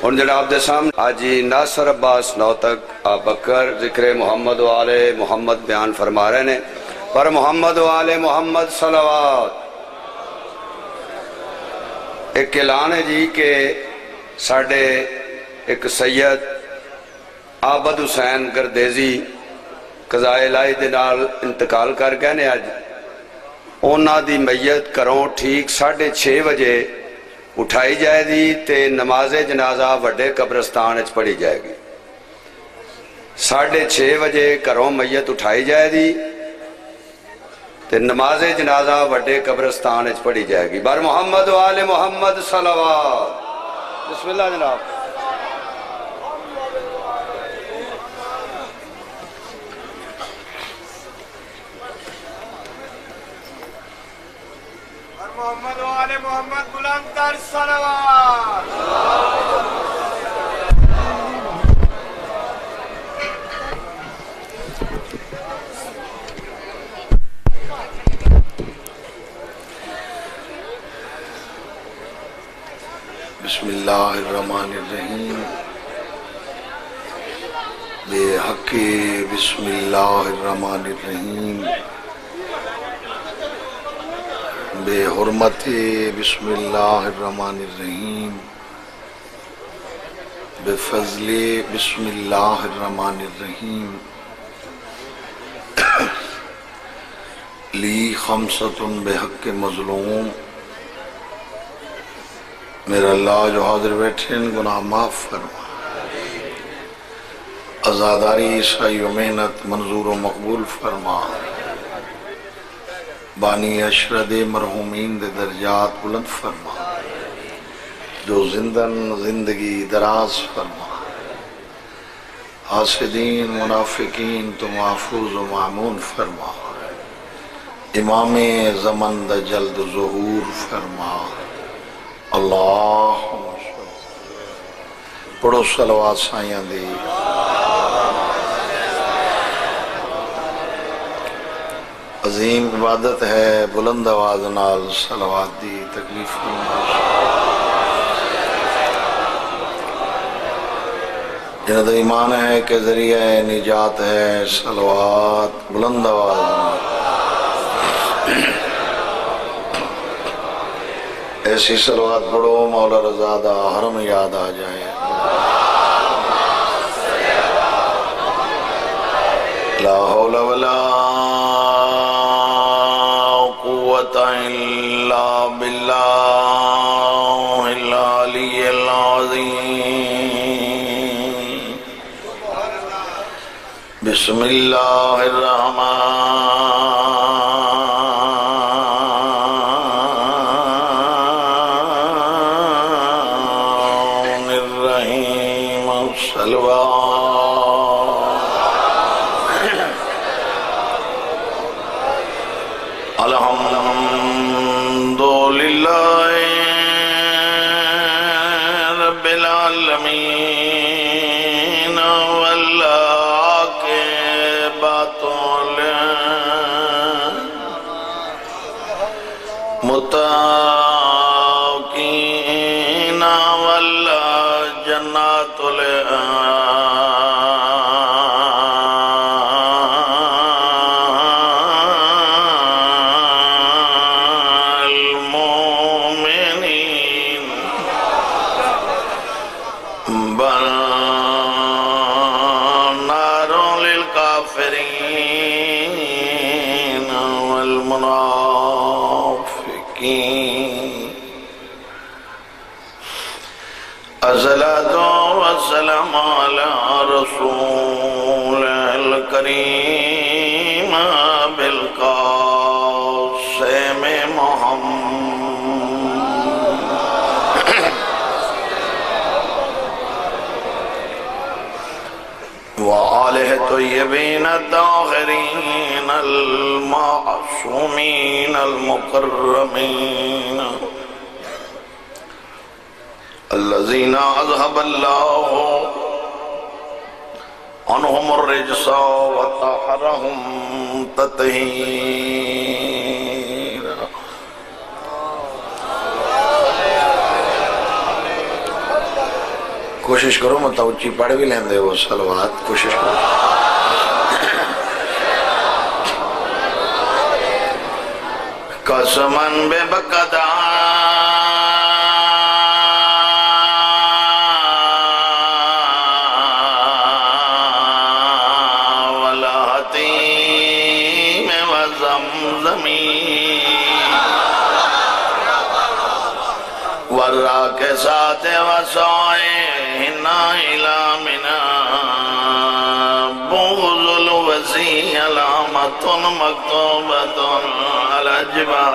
اور جناب دے سامنے حاجی ناصر عباس نوتک بکر ذکر محمد و آل محمد بیان فرما رہے ہیں پر محمد و آل محمد صلوات۔ ایک اعلان ہے جی کہ ساڑھے ایک سید عابد حسین گردیزی قضائے الہی دے نال انتقال کر گئے نے آج اونا دی میت کروں ٹھیک 6:30 بجے اٹھائی جائے دی تے نماز جنازہ وڈے قبرستان اچ پڑھی جائے گی 6:30 بجے کروں میت اٹھائی جائے دی تے نماز جنازہ وڈے قبرستان اچ پڑھی جائے گی بر محمد و آل محمد صلوات۔ بسم اللہ جناب۔ محمد و آل محمد بلند تر صلوات۔ بسم اللہ الرحمن الرحیم بے حق بسم اللہ الرحمن الرحیم بے حرمت بسم اللہ الرحمن الرحیم بے فضل بسم اللہ الرحمن الرحیم لی خمسۃ بے حق مظلوم۔ میرا اللہ جو حاضر بیٹھے ان گناہ معاف فرما، عزاداری عیسائی و محنت منظور و مقبول فرما، بانی اشرد مرحومین دے درجات بلند فرما، جو زندگی دراز فرما، حاسدین منافقین تو محفوظ و معمون فرما، امام زمن دا جلد ظہور فرما۔ اللہ پڑھو صلوات سائیاں دی۔ عظیم عبادت ہے بلند آواز نال صلوات دی تکلیف جنہاں دا ایمان ہے کہ ذریعہ نجات ہے صلوات بلند آواز نال ایسی صلوات پڑھو مولا رضا دا حرم یاد آ جائے۔ لا حول ولا قوة الا باللہ العلی العظیم۔ بسم اللہ الرحمن متقین واللہ جنات المومنین بل نار للکافرین والمنافقین۔ الصلاة والسلام على رسول الكريم بالقاسم محمد وآلہ طیبین الطاہرین المعصومین المکرمین الذین اذهب اللہ عنہم الرجس وطہرہم تطہیرا۔ کوشش کرو مطلب اچھی پڑھ بھی لیں دے وہ صلوات کوشش کرو قسمن بے بقدا والحتیم وزمزمی ورّا کے ساتھ وسائے ہنا الامنا بغض الوزی علامت مکتوبت الجبہ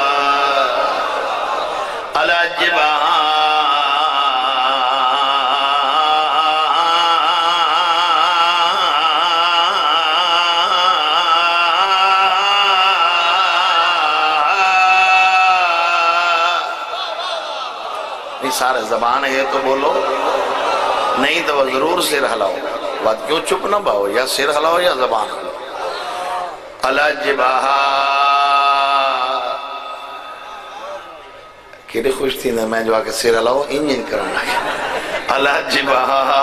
سارے زبان ہے تو بولو نہیں تو ضرور سر ہلاؤ بات کیوں چپ نہ باؤ یا سر ہلاؤ یا زبان ہلاؤ الجبہ کیڑے خوش تھی نا میں جو آکے سر ہلاؤ انجن کرنا ہے الجبہ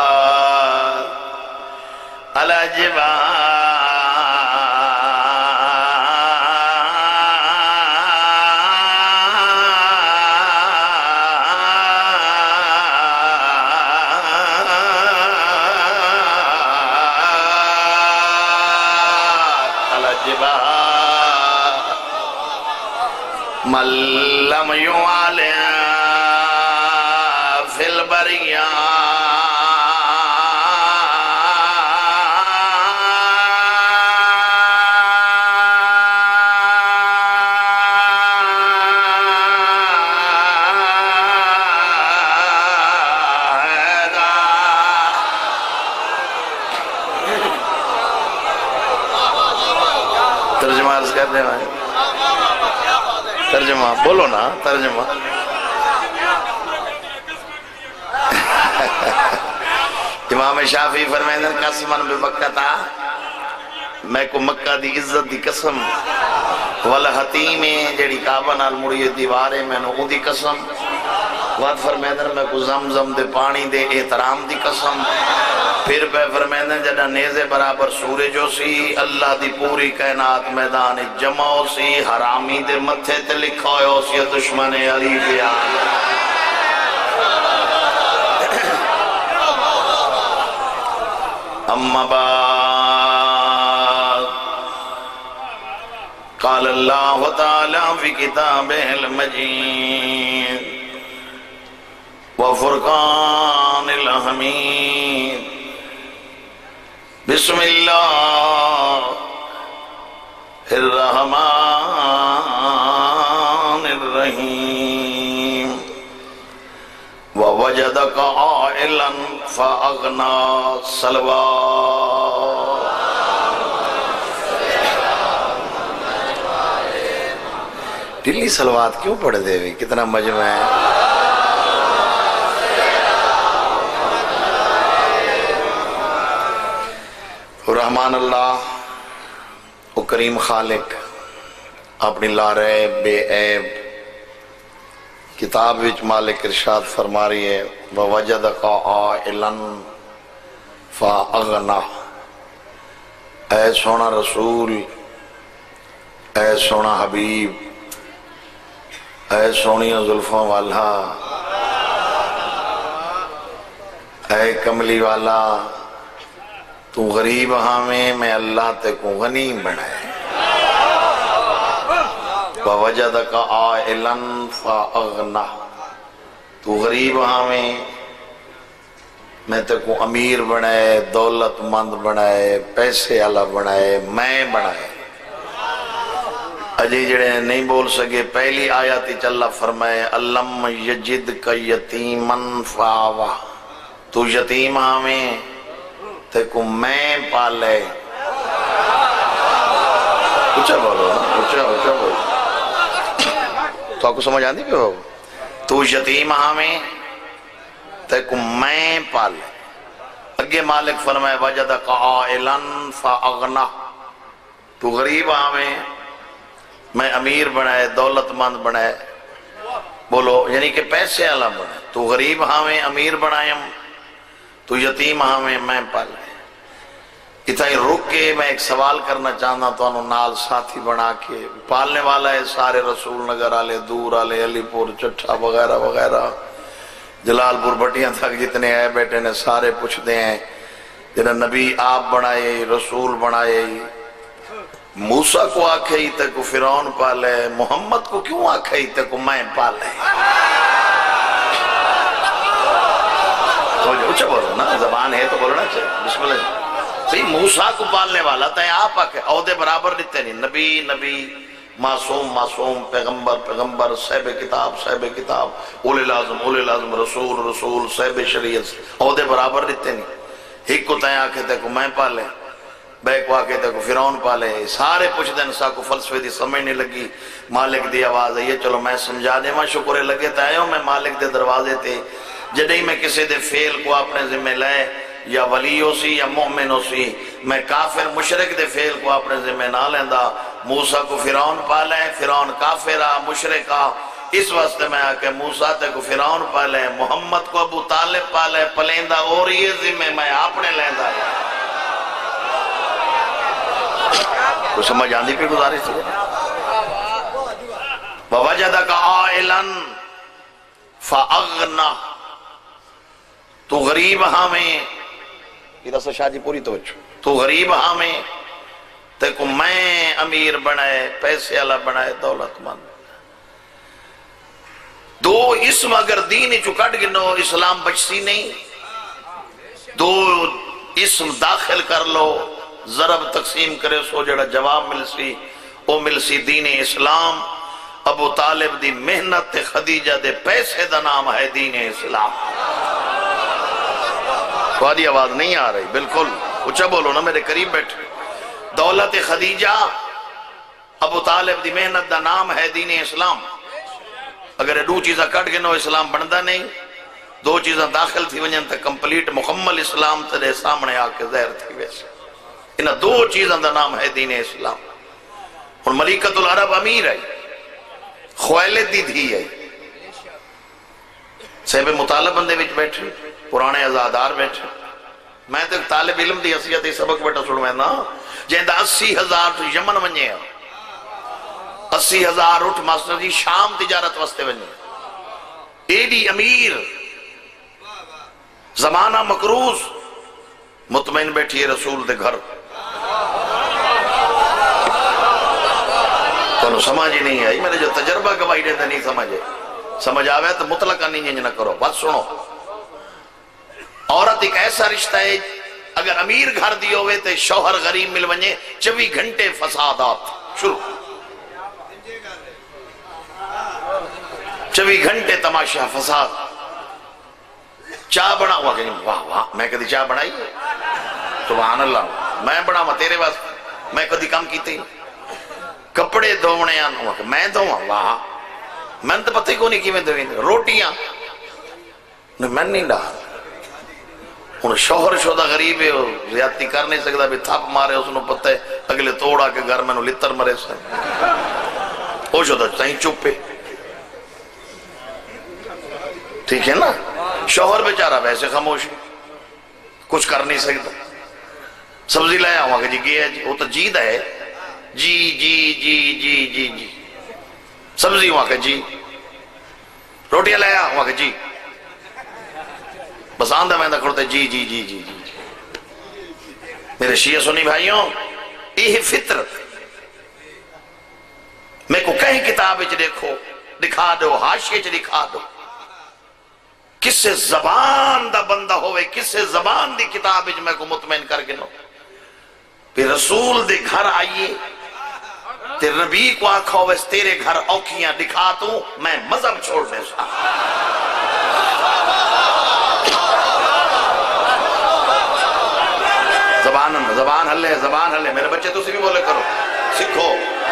الجبہ من لم يعلى في البرية ترجمہ عرض کر دیں بھائی ترجمہ بولو نا ترجمہ امام شافعی فرمائیں قسمن بمکہ تا میں کو مکہ دی عزت دی قسم والحتیم جڑی کعبہ نال مڑی دیوارے میں نو دی قسم وعد فرمائیں میں کو زمزم دے پانی دے احترام دی قسم پھر پہ فرمائیں جڑا نیزے برابر سورجو سی اللہ دی پوری کائنات میدان جمعو سی حرامی دے متھے تے لکھا ہوئے سی دشمن علی بیان اما بعد قال اللہ تعالی فی کتابہ المجید وفرقان الحمید بسم اللہ الرحمن الرحیم ووجدک عائلا فاغنا صلوات دلی صلوات کیوں پڑھ دے ہوئے کتنا مجمع ہے رحمان اللہ وہ کریم خالق اپنی لارے بے عیب کتاب وچ مالک ارشاد فرما رہی ہے وَوَجَدَكَ عَائِلًا فَأَغْنَى اے سونا رسول اے سونا حبیب اے سونی زلفوں والا اے کملی والا تو غریب ہمیں میں اللہ تے کو غنی بنائے وَوَجَدَكَ عَائِلًا فَأَغْنَى تو غریب ہمیں میں تے کو امیر بنائے دولت مند بنائے پیسے اللہ بنائے میں بنائے اجی جڑے نہیں بول سکے پہلی آیاتی چلا فرمائے أَلَمْ يَجِدْكَ يَتِيمًا فَآوَى تو یتیم ہمیں تے کو میں پالے اچھا بولو اچھا بولو تو آپ کو سمجھ آندی پہ ہو تو یتیم ہمیں تے کو میں پالے اگے مالک فرمائے وَجَدَكَ عَائِلًا فَأَغْنَى تو غریب ہمیں میں امیر بنائے دولت مند بنائے بولو یعنی کہ پیسے اللہ بنائے تو غریب ہمیں امیر بنائیں تو یتیم ہاں میں پالے اتنا ہی رک کے میں ایک سوال کرنا چاہتا تو انہوں نال ساتھی بنا کے پالنے والا ہے سارے رسول نگر آلے دور آلے علی پور چٹھا وغیرہ وغیرہ جلال پور بٹیاں تک جتنے آئے بیٹھے نے سارے پوچھتے ہیں جنہاں نبی آپ بنائے رسول بنائے موسیٰ کو آکھے ہی تے کو فرعون پالے محمد کو کیوں آکھے ہی تے کو میں پالے اچھا بولو نا زبان ہے تو بولنا چاہیے بسم اللہ بھئی موسیٰ کو پالنے والا تھا آپ آکھے عہدے برابر دیتے نہیں نبی معصوم پیغمبر صاحب کتاب اولی لازم رسول صاحب شریعت عہدے برابر دیتے نہیں ایک کو تائیں آکھے تے کو میں پالے بیک واقعے تے کو فرعون پالے سارے پوچھ دیں سا کو فلسفے دی سمجھنے لگی مالک دی آواز ہے یہ چلو میں سمجھا دے ماں شکرے لگے تے آئے ہوں میں مالک دے دروازے تے جدہی میں کسی دے فیل کو اپنے ذمہ لائے یا ولی ہو سی یا مومن ہو سی میں کافر مشرک دے فیل کو اپنے ذمہ نہ لیندہ موسیٰ کو فرعون پالے فرعون کافرہ مشرکہ اس واسطے میں آکے موسیٰ تے کو فرعون پالے محمد کو ابو طالب پالے پلیندہ اور یہ ذمہ میں اپنے لیندہ کچھ سمجھ آندھی پہ گزارش تھی وَوَجَدَكَ عَائِلًا فَأَغْنَا تو غریب ہمیں یہ دسو شاہ جی پوری توجہ تو غریب ہمیں تے کو میں امیر بنائے پیسے اللہ بنائے دولت مند دو اسم اگر دین چکٹ گنو اسلام بچسی نہیں دو اسم داخل کر لو ضرب تقسیم کرے سو جڑا جواب ملسی او ملسی دین اسلام ابو طالب دی محنت خدیجہ دے پیسے دا نام ہے دین اسلام سوادی آواز نہیں آ رہی بالکل اچھا بولو نا میرے قریب بیٹھے دولت خدیجہ ابو طالب دی محنت دا نام ہے دین اسلام اگر دو چیزاں کٹ گئے نو اسلام بندہ نہیں دو چیزاں داخل تھی ونجن تا کمپلیٹ مکمل اسلام تیرے سامنے آکے ظاہر تھی ویسے انہا دو چیزاں دا نام ہے دین اسلام اور ملکۃ العرب امیر ہے خویلد دی دھی ہے صاحب مطالب بندے وچ بیٹھے پرانے ازادار بیٹھے میں تو طالب علم دی حیثیت سبق بیٹھا سنو نا جہاں 80,000 تو یمن ونجے ہیں 80,000 اٹھ ماسٹر جی شام تجارت واسطے ونجے ایڈی امیر زمانہ مقروض مطمئن بیٹھی ہے رسول دے گھر تو سمجھ ہی نہیں آئی میرے جو تجربہ گواہی دیتے نہیں سمجھے سمجھ آوے تو مطلقہ نہیں نہ کرو بات سنو عورت ایک ایسا رشتہ ہے اگر امیر گھر دی ہوئے تو شوہر غریب مل ونجے 24 گھنٹے فسادات شروع 24 گھنٹے تماشا فساد چاہ بنا ہوا کہ واہ واہ میں کدی چاہ بنائی سبحان اللہ میں بنا ہوا تیرے باس میں کدی کام کیتے کپڑے دھونے آن ہوا کہ میں دھوا واہ میں تو پتہ ہی کو نہیں کی میں دھویں روٹیاں میں نہیں ڈال انہوں شوہر شدہ غریب ہے زیادتی کر نہیں سکتا بھی تھاپ مارے اس نے پتہ ہے اگلے توڑا کے گھر میں لتر مرے سے وہ شدہ چاہیں چپ پہ ٹھیک ہے نا شوہر بیچارہ ویسے خاموش ہے کچھ کر نہیں سکتا سبزی لایا ہوا کہ جی گیا جی وہ تو جید ہے جی جی جی جی جی جی سبزی ہوا کہ جی روٹیاں لایا ہوا کہ جی بس آندہ میں کھڑتے جی جی جی جی جی میرے شیعہ سنی بھائیوں یہ فطرت میں کو کہیں کتاب اچھ دیکھو دکھا دو حاشیے اچھ دکھا دو کس سے زبان دا بندہ ہوئے کس سے زبان دی کتاب اچھ میں کو مطمئن کر گنو پھر رسول دے گھر آئیے تیر نبی کو آکھا ہوئے تیرے گھر اوکھیاں دکھا دوں میں مذہب چھوڑ دے سا زبان ہلے میرے بچے تو سے بھی بولے کرو سکھو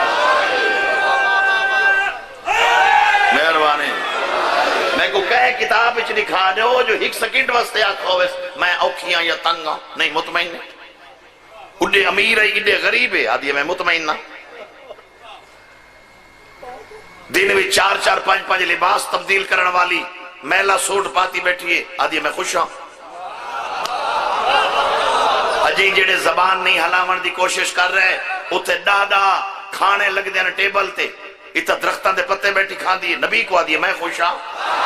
مہربانی میں کو کہے کتاب اچھ دکھا دو جو ایک سیکنڈ واسطے آکھا ہوئے میں اوکھیاں یا تنگا نہیں مطمئن نہیں اڈے امیر ہے اڈے غریب ہے آدھی میں مطمئن نہ دن بھی 4 5 5 لباس تبدیل کرنے والی میلا سوٹ پاتی بیٹھی ہے آدھی میں خوش ہوں جی جڑے زبان نہیں ہلاون دی کوشش کر رہے اتھے ڈاڈا کھانے لگ دینا ٹیبل تے اتھا درختان دے پتے بیٹھی کھان دیئے نبی کو آدھیے میں خوش ہاں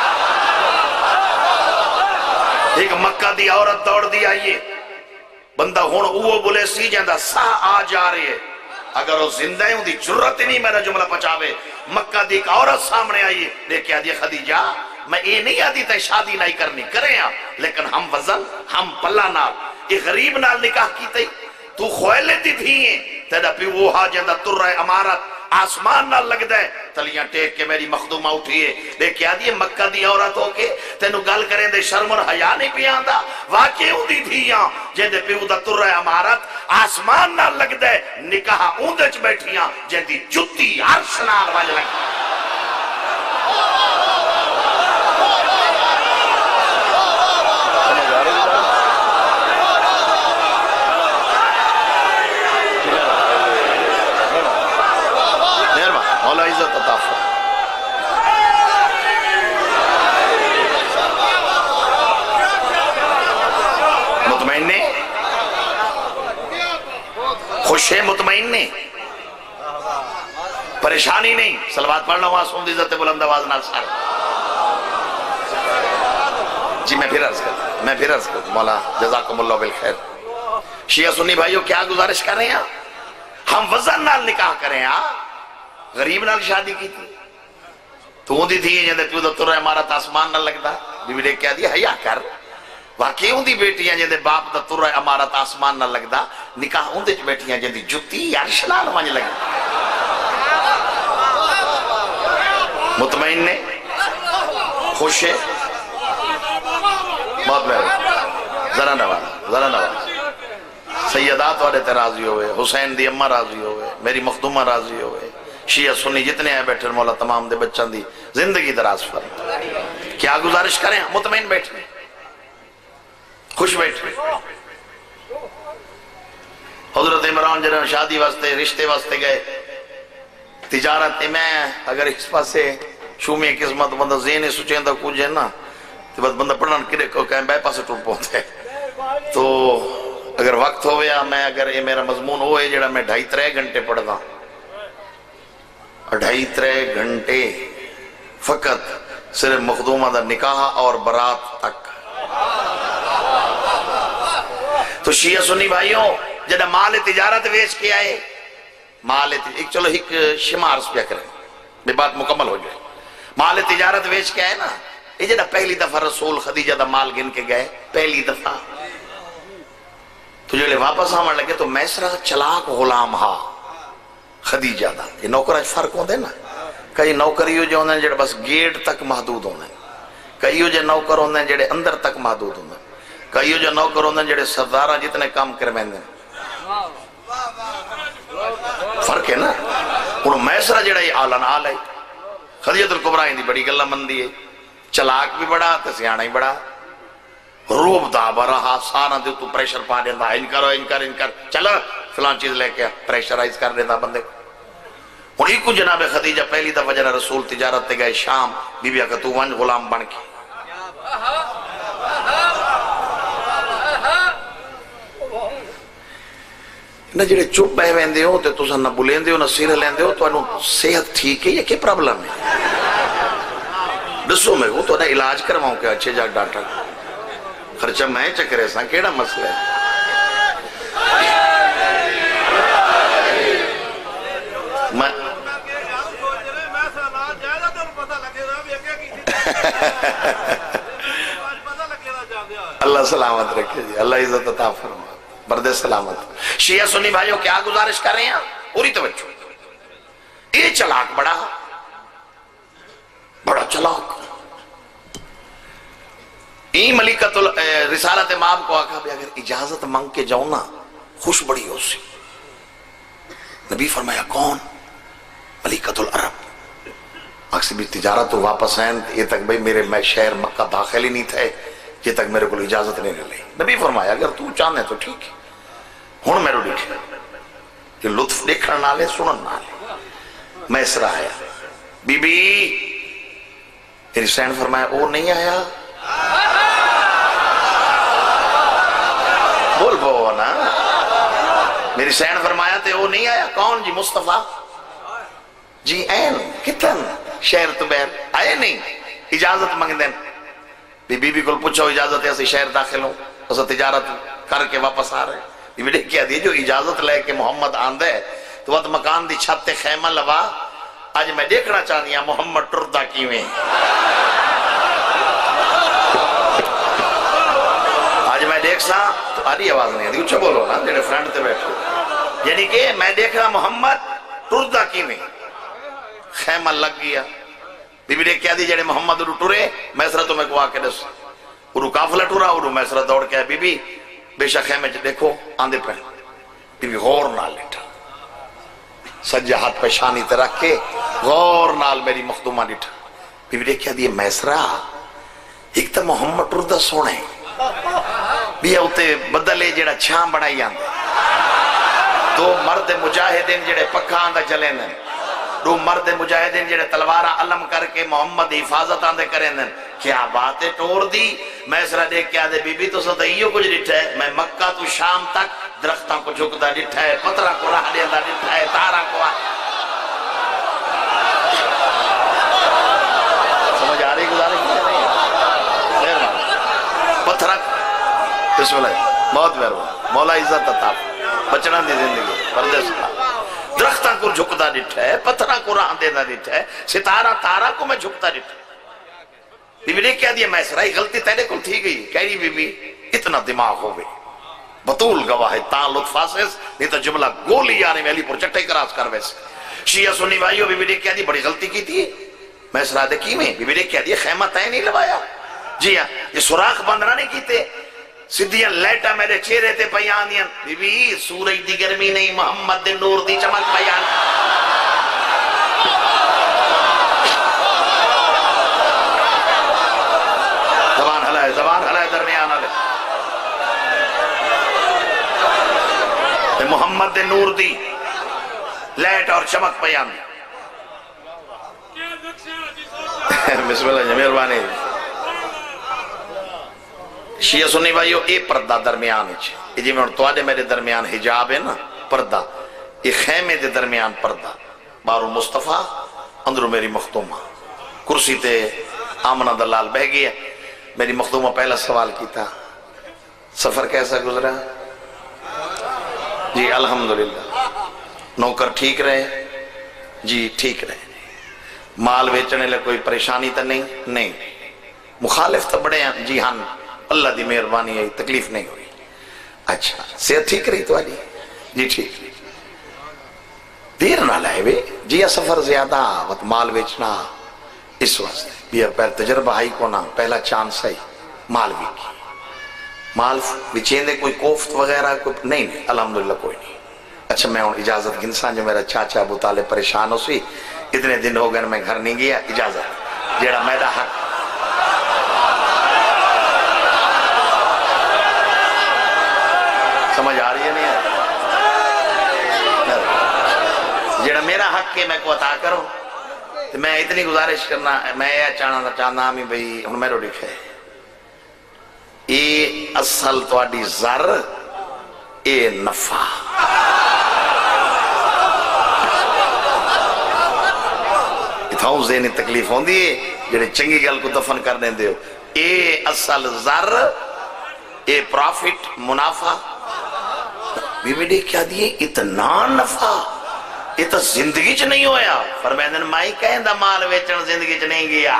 ایک مکہ دی عورت دوڑ دی آئیے بندہ ہون اوہ بولے سی جاندہ سا آ جا رہے ہے اگر وہ زندہ ہے دی جرت نہیں میرا جملہ پچاوے مکہ دی ایک عورت سامنے آئیے لیکن آدھیے خدیجہ میں یہ نہیں آدھی تے شادی نہیں کرنی کریں ہاں لیکن ہم وزن ہم پلہ نال یہ غریب نال نکاح کی تے تو خویلے دی تھی ہیں تیرا پی وہ ہا جندہ تر رہے امارت آسمان نہ لگ دے تلیاں ٹیک کے میری مخدومہ اٹھئیے لیکن آدھی مکہ دی عورت ہو کے تینو گل کریں دے شرم اور حیاء نہیں پیاندہ واقعی ہوں دی تھیاں جندے پی وہ تر رہے امارت آسمان نہ لگ دے نکاح اوندچ بیٹھیاں جندی جتی عرش نال وج لگ مولا عزت عطا فرمائے مطمئن نے خوش ہے مطمئن نے پریشانی نہیں صلوات پڑھنا معصوم دی عزت بلند آواز نال سارے جی میں پھر عرض کرتا مولا جزاکم اللہ بالخیر شیعہ سنی بھائیو کیا گزارش کر رہے ہیں ہم وزن نال نکاح کریں غریب نال شادی کی تھی تو ہوں دی تھی جندے پیو دفتر امارت آسمان نہ لگتا بی بی دیکھ کیا دی حیاء کر واقعی ہوں دی بیٹیاں جندے باپ دفتر امارت آسمان نہ لگتا نکاح ہوں دے بیٹیاں جندی جتی عرش نال وانج لگتا مطمئن نے خوش ہے بہت محرم ذرا نواز سیدات والے تے راضی ہوئے حسین دی امہ راضی ہوئے میری مخدومہ راضی ہوئے شیعہ سنی جتنے آئے بیٹھے مولا تمام دے بچان دی زندگی دراز فرمائے کیا گزارش کریں مطمئن بیٹھے خوش بیٹھے حضرت عمران جنہوں شادی واسطے رشتے واسطے گئے تجارت میں اگر اس پاس سے شومی قسمت بندہ ذہنی سوچیں تو کچھ ہے نا تو بس بندہ پڑھنا کرے کو کہیں بے پاسے ٹوٹ پہنچے تو اگر وقت ہویا میں اگر یہ میرا مضمون ہوئے جڑا میں 2.5-3 گھنٹے پڑھدا 2.5-3 گھنٹے فقط صرف مخدومہ دا نکاح اور برات تک تو شیعہ سنی بھائیوں جڑا مال تجارت ویچ کے آئے ایک چلو ایک شمار اس پہ کریں یہ بات مکمل ہو جائے مال تجارت ویچ کے آئے نا یہ جڑا پہلی دفعہ رسول خدیجہ دا مال گن کے گئے پہلی دفعہ تو جو واپس آمن لگے تو میسرہ چلاک غلام ہا خدیجہ دا یہ نوکر آج فرق ہوندے نا کئی نوکریوں جو ہوندے جڑے بس گیٹ تک محدود ہوندے کئیوں جو نوکر ہوندے جڑے اندر تک محدود ہوندے کئیوں جو نوکر ہوندے جڑے سردارہ جتنے کام کرویندے فرق ہے نا انہوں میسرہ جڑا یہ آلن آل ہے خدیجہ الکبریٰ دی بڑی گلہ مندی ہے چلاک بھی بڑا تسیانہ ہی بڑا روب دا برہا سارا دے تو پریشر پا دیندہ ان کر چلا فلان چیز لے کے پریشرائز کر دیندہ بندے کو اور ایک جناب خدیجہ پہلی دفعہ جنہ رسول تجارت تے گئے شام بی بی اکتو ونج غلام بن کے نہ جڑے چپ بہ ویندے ہو تے تساں نہ بلیندے ہو نہ سیر لیندے ہو تو انہوں صحت ٹھیک ہے یہ کیا پرابلم ہے دسو میں وہ تو نہ علاج کرواؤں کہ اچھے جا ڈاکٹر خرچہ میں چکرے ساں کیڑا مسئلہ ہے اللہ سلامت رکھے جی اللہ عزت عطا فرما برد سلامت شیعہ سنی بھائیوں کیا گزارش کر رہے ہیں پوری توجہ یہ چلاک بڑا چلاک این ملکت رسالت امام کو آکھا بھی اگر اجازت مانگ کے جاؤں نا خوش بڑی ہو سی نبی فرمایا کون ملکت العرب اکسی بھی تجارت تو واپس ہیں یہ تک بھئی میرے میں شہر مکہ داخل ہی نہیں تھے یہ تک میرے کو اجازت نہیں لے نبی فرمایا اگر تو چاہنے تو ٹھیک ہے ہون میرے دیکھ یہ لطف دیکھنا نہ لے سنن نہ لے میں اس رہا آیا بی بی میری سین فرمایا او نہیں آیا بول بو نا میری سین فرمایا تے وہ نہیں آیا. کون جی؟ مصطفیٰ جی این کتن شہر تو بیر آئے نہیں. اجازت منگ دیں. بی بی کو پوچھو اجازت ہے اسی شہر داخل ہوں اسا تجارت کر کے واپس آ رہے. بی بی نے کیا دی جو اجازت لے کے محمد آندے تو وقت مکان دی چھت تے خیمہ لوا. آج میں دیکھنا چاہنی ہوں محمد ٹردہ کیویں. آج میں دیکھ سا تو آدھی آواز نہیں آدھی اچھا بولو نا جنہیں فرینڈ تے بیٹھو. یعنی کہ میں دیکھ رہا محمد ٹردہ کیویں. خیمہ لگ گیا. بی بی نے کیا دی جنہیں محمد اڑو ٹورے میسرہ تو میں کو آ کے دس اڑو کافلہ ٹورا اڑو میسرہ دوڑ کے بی بی بے شک خیمے دیکھو آندے پہ. بی بی غور نال لیٹا سجا ہاتھ پیشانی تے رکھ کے غور نال میری مخدومہ لیٹا. بی بی نے کیا دی میسرہ ایک تا محمد ٹردہ سونے بیا ہوتے بدلے جڑا چھام بڑھائی آندے. دو مرد مجاہدین جڑے پکا آندہ چلیں دیں. دو مرد مجاہدین جڑے تلوارہ علم کر کے محمد حفاظت آندے کریں دیں. کیا باتیں ٹور دی. میسرہ دیکھ کیا دے بی بی تو ستا ایو کچھ ڈٹھا ہے. میں مکہ تو شام تک درختوں کو جھکتا ڈٹھا ہے پترہ کو راہ دیندہ ڈٹھا ہے تارہ کو سمجھ آ رہی گزارے کیا نہیں ہے پتھرہ. بسم اللہ بہت مہربان مولا عزت عطا بچنا دی زندگی پردیس درختہ کو جھکتا ڈٹھا ہے پتھرہ کو راہ دیندہ ڈٹھا ہے ستارہ تارہ کو میں جھکتا ڈٹھا ہے. بی بی نے کیا دیا میسرہ غلطی تیرے کو تھی گئی. کہہ رہی بی بی اتنا دماغ ہو گئی بطول گواہ ہے تاں لطف آسیس نہیں تو جملہ گولی آنے میں علی پر چٹے کراس کر ویسے. شیعہ سنی بھائیو بی بی نے کیا دی بڑی غلطی کی تھی. میسرہ دے کی میں بی بی نے کیا دیا خیمہ تائیں نہیں لوایا. جی ہاں یہ سوراخ بندرہ نہیں کیتے سدھیاں لیٹا میرے چہرے تے پیان دیا. بی بی سورج دی گرمی نہیں محمد دے نور دی چمک پیان. زبان ہلائے درمیان آلے محمد دے نور دی لیٹ اور چمک پیان. بسم اللہ مہربانی. شیعہ سنی بھائیو اے پردہ درمیان ہے جی میں تو آدھے میرے درمیان حجاب ہے نا پردہ. یہ خیمے دے درمیان پردہ بارو مصطفیٰ اندرو میری مخدومہ کرسی تے آمنہ دلال بہ گیا. میری مخدومہ پہلا سوال کی تھا سفر کیسا گزرا. جی الحمدللہ. نوکر ٹھیک رہے جی ٹھیک رہے. مال بیچنے لے کوئی پریشانی تا نہیں. مخالف تا بڑے ہیں جی ہاں اللہ دی مہربانی ہے تکلیف نہیں ہوئی. اچھا صحت ٹھیک رہی تو آلی جی ٹھیک رہی. دیر نہ لائے بے جی یہ سفر زیادہ وقت مال بیچنا اس واسطے بیا پہل تجربہ ہائی کو نا پہلا چانس ہے مال بھی کی. مال بچین دے کوئی کوفت وغیرہ کوئی نہیں الحمدللہ کوئی نہیں. اچھا میں اجازت گنسان جو میرا چاچا ابو طالب پریشان ہو سی اتنے دن ہو گئے میں گھر نہیں گیا. اجازت جیڑا میرا حق سمجھ آ رہی ہے نہیں جیڑا میرا حق ہے میں کو عطا کروں. میں اتنی گزارش کرنا میں یہ چاہنا ہمیں بھئی ہن میرو لکھے اے اصل تو آڈی زر اے نفع. اتھاؤں ذہنی تکلیف ہوں دی جڑے چنگی گل کو دفن کر دیں دے ہو. اے اصل زر اے پرافٹ منافع. بی بی نے کیا دیئے اتنا نفع یہ تو زندگی چ نہیں ہویا. فرمائدن مائی کہیں دا مال ویچن زندگی چ نہیں گیا.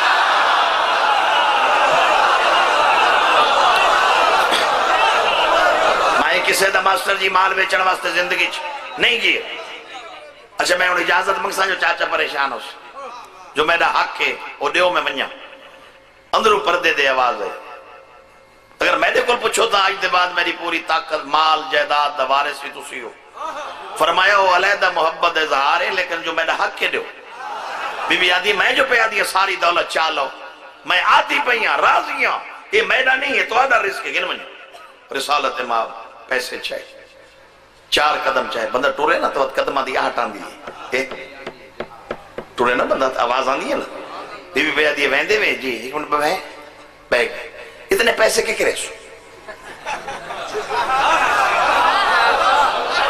مائی کسے دا ماسٹر جی مال ویچن واسطے زندگی چ نہیں گیا. اچھا میں انہیں اجازت منگسا جو چاچا پریشان ہو جو میرا حق ہے وہ دیو میں منیا. اندروں پردے دے آواز ہے. اگر میں دے کل پوچھو تھا آج دے بعد میری پوری طاقت مال جائیداد دوارث بھی تسی ہو. فرمایا وہ علیحدہ محبت اظہار ہے لیکن جو میرا حق کے دیو. بی بی آدھی میں جو پہ آدھی ساری دولت چالو میں آتی پہیاں راضیاں یہ میرا نہیں ہے تو آدھا رزق ہے گن منی رسالت ماں پیسے چاہے 4 قدم چاہے بندہ ٹورے نا تو قدم آدھی آٹھ آن دی ٹورے نا بندہ آواز آن دی ہے نا. بی بی پہ آدھی ویندے میں جی ایک منٹ پہ بیگ اتنے پیسے کے کرے سو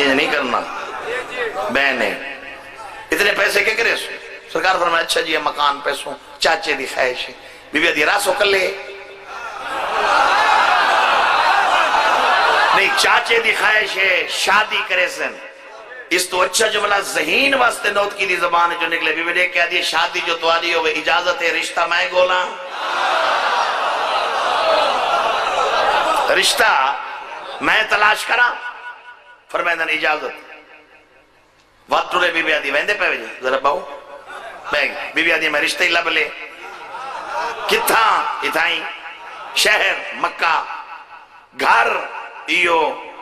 یہ نہیں کرنا بہن ہے اتنے پیسے کے کرے سو سرکار فرمایا اچھا جی مکان پیسوں چاچے دی خواہش ہے بی بی دی راسو کر لے نہیں چاچے دی خواہش ہے شادی کرے سن اس تو اچھا جملہ ذہین واسطے نوٹ کی دی زبان جو نکلے بی بی دیکھ کہہ دی شادی جو تواری ہوئے اجازت ہے رشتہ میں گولا رشتہ میں تلاش کرا فرمائدن اجازت وقت ٹولے بی بی آدھی ویندے پہ وجہ ذرا باؤ بی بی آدھی میں رشتہ ہی لب لے کتھاں اتھائیں شہر مکہ گھر ایو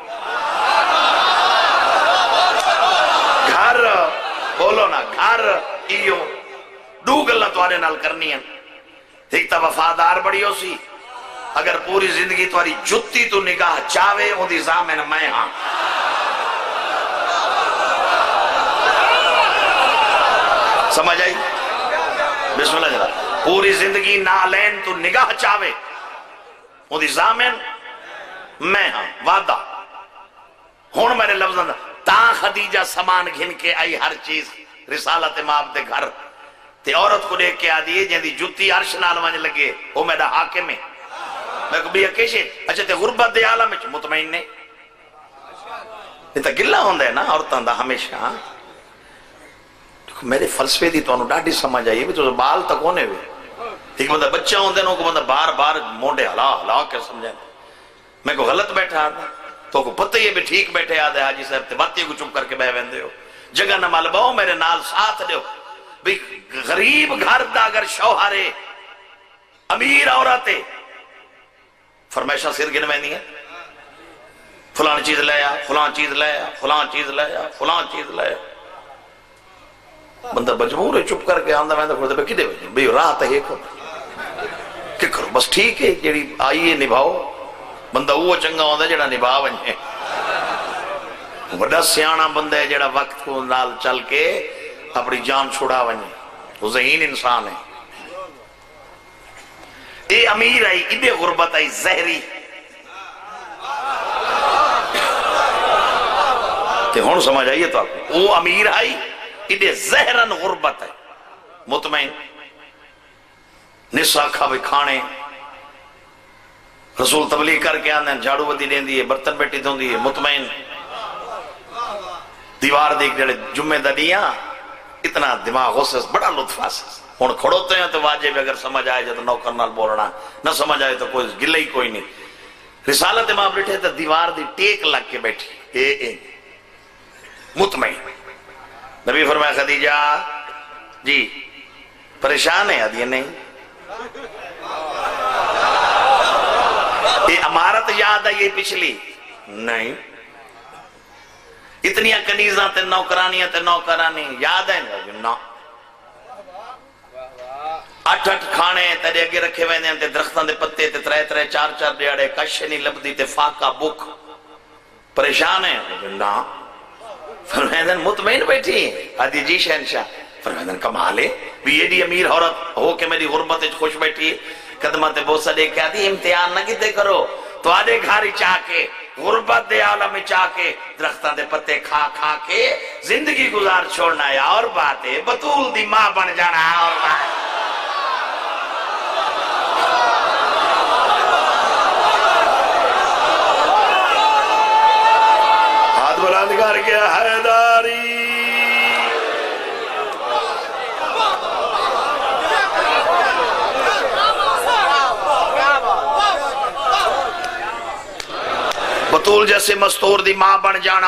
گھر بولو نا گھر ایو دو گلہ توارے نال کرنی ہیں ایک تا وفادار بڑی ہو سی اگر پوری زندگی تواری جتی تو نگاہ چاوے ان دی زامن میں ہاں سمجھ آئی بسم اللہ جلال پوری زندگی نالین تو نگاہ چاوے ان دی زامن میں ہاں وعدہ ہون میرے لفظ اندر تا خدیجہ سامان گھن کے آئی ہر چیز رسالت ماب دے گھر تے عورت کو دیکھ کے آدھی جن دی جتی عرش نال ونج لگے وہ میرا حاکم ہے میں کو بھی اکیشے اچھا تے غربت دے عالم میں مطمئن نے یہ تا گلہ ہوندہ ہے نا عورتان دا ہمیشہ میرے فلسفے دی تو انہوں ڈاٹی سمجھ آئیے بھی تو بال تک ہونے ہوئے ایک بندہ بچہ ہوندے انہوں کو بندہ بار بار مونڈے ہلا کے سمجھائیں میں کو غلط بیٹھا آدھا تو کو پتہ یہ بھی ٹھیک بیٹھے آدھے حاجی صاحب تے باتی کو چپ کر کے بہ ویندے ہو جگہ نہ مالباؤ میرے نال ساتھ دیو بھی غریب گھر دا اگر شوہرے امیر عورتے فرمائشہ سر گن میں نہیں ہے فلان چیز لیا فلان چیز لیا فلان چیز لیا فلان چیز لیا بندہ مجبور ہے چپ کر کے آندہ میں کھڑتے پہ کدے بجے بھئی راہ تا ایک ہو کہ کرو بس ٹھیک ہے جیڑی آئیے نبھاؤ بندہ وہ چنگا ہوندہ جیڑا نبھا بنجے بڑا سیانا بندہ ہے جیڑا وقت کو نال چل کے اپنی جان چھوڑا بنجے وہ ذہین انسان ہے اے امیر آئی ادھے غربت آئی زہری تے ہون سمجھ آئیے تو آپ وہ امیر آئی ادھے زہرن غربت ہے مطمئن نسا کھاوے کھانے رسول تبلیغ کر کے آنے جھاڑو بدی دین دیئے برتن بیٹی دوں دیئے مطمئن دیوار دیکھ جڑے جمعہ دنیا اتنا دماغ ہو سے بڑا لطف آسے ہون کھڑوتے ہیں تو واجب اگر سمجھ آئے جائے تو نوکر نال بولنا نہ سمجھ آئے تو کوئی گلے ہی کوئی نہیں رسالت ماں بیٹھے تو دیوار دی ٹیک لگ کے بیٹھی مطمئن نبی فرمایا خدیجہ جی پریشان ہے آدھی نہیں یہ امارت یاد ہے یہ پچھلی نہیں اتنی کنیزاں تے نوکرانیاں تے نوکرانی یاد ہے نا 8 کھانے تیرے اگے رکھے ہوئے ہیں تے درختان دے پتے تے 3 4 دیاڑے کش نہیں لبدی تے فاقہ بک پریشان ہے نا فرمائدن مطمئن بیٹھی ہیں آدھی جی شہنشاہ فرمائدن کمال ہے بھی یہ دی امیر عورت ہو کہ میری غربت خوش بیٹھی ہے قدمہ تے بوسہ دے کے آدھی امتحان نہ کتے کرو تو آدھے گھاری چاہ کے غربت دے عالم چاہ کے درختان دے پتے کھا کھا کے زندگی گزار چھوڑنا ہے اور بات ہے بطول دی ماں بن جانا ہے اور بات ہے ہاتھ بلند کر کے حیداری بطول جیسے مستور دی ماں بن جانا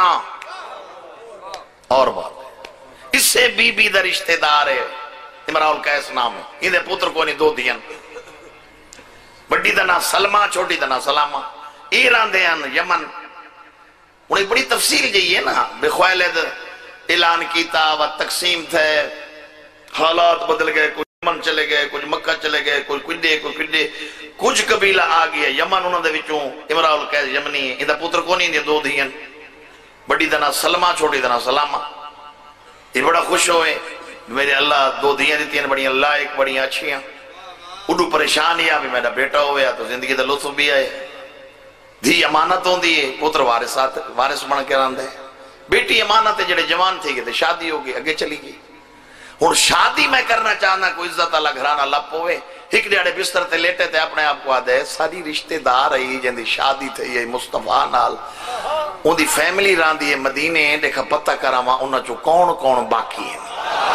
اور بات اس سے بی بی دا رشتہ دار ہے امراؤ القیس نام ہے انہیں پتر کو نہیں 2 دین بڑی دنا سلمہ چھوٹی دنا سلامہ ایران دیان یمن انہیں بڑی تفصیل جائیے نا بخوالد اعلان کیتا و تقسیم تھے حالات بدل گئے کچھ یمن چلے گئے کچھ مکہ چلے گئے کچھ کڈے کچھ قبیلہ آ گیا یمن انہوں دے وچوں امراؤ القیس یمنی ہے اندھا پتر کو نہیں دیا 2 دین بڑی دنا سلمہ چھوٹی دنا سلامہ یہ بڑا خوش ہوئے میرے اللہ 2 دیاں دیتی ہیں بڑی اللہ ایک بڑی اچھی ہیں اڈو پریشان یا بھی میرا بیٹا ہویا تو زندگی دا لطف بھی آئے دھی امانت ہوں دی پتر وارث بن کے راندے بیٹی امانت ہے، جڑے جوان تھے گئے شادی ہو گئی اگے چلی گئی. ہوں شادی میں کرنا چاہنا کوئی عزت والا گھرانہ لپ ہوئے، ایک دیہڑے بستر تے لیٹے تے اپنے آپ کو آدھے ساری رشتے دار آئی جن دی شادی تھی ہے مصطفیٰ نال، ان دی فیملی راندی ہے مدینے، دیکھا پتہ کراما انہاں چو کون کون باقی ہے.